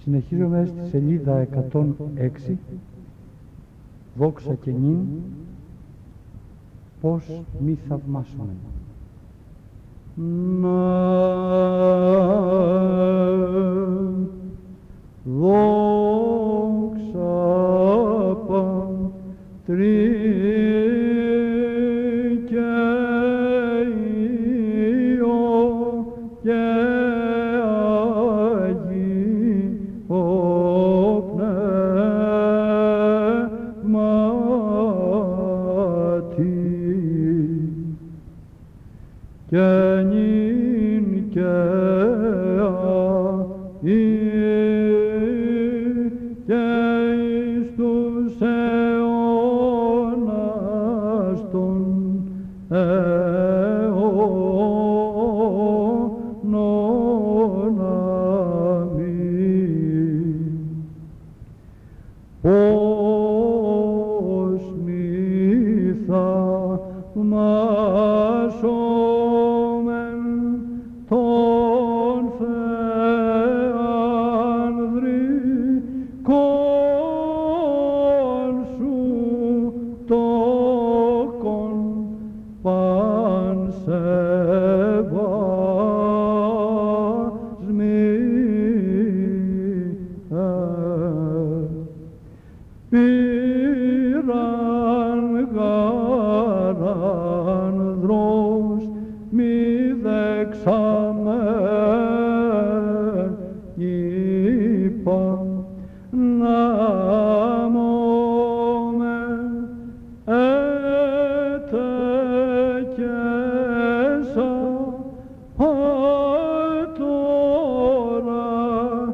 Συνεχίζουμε στη σελίδα 106, δόξα και νυν, πώς μη θαυμάσουμε. Να δόξα Πατρί και Υιό και Αγίο Πνεύματι και νυν και αεί και εις τους αιώνας των αιώνων. Αμήν. Πώς μη θαυμάσομεν τον θεανδρικόν σου τόκον πήραν γαράνδρος μη δεξαμέν είπα να μόμε έτεκεσα πατώρα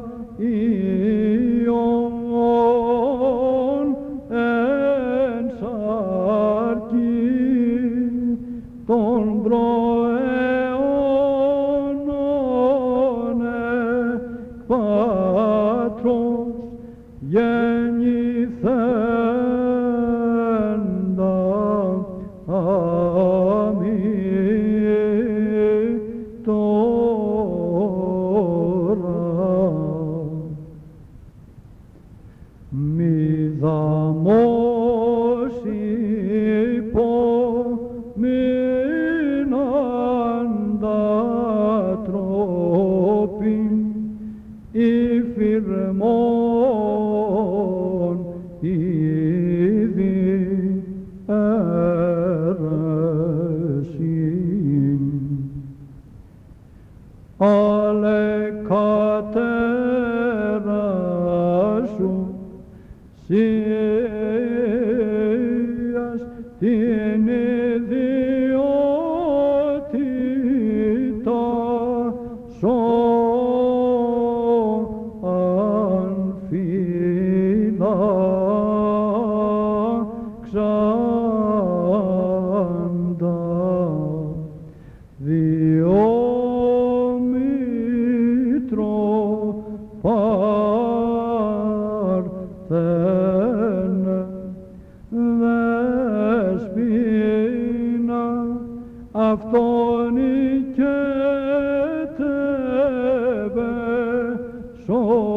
Υιόν εν σαρκί των προαιώνων εκ Πατρός γεννηθέντα. Αμήν. Τώρα μη δαμώσει υπομείναντα τρόπιν υφηρμόν ήδη αίρεσιν. Ale κατέρα σου Σίας την ιδιότητα σώαν φυλάξαντα διό μήτρο παρθένε δεσποινα αυτόν οικέτευε σώαν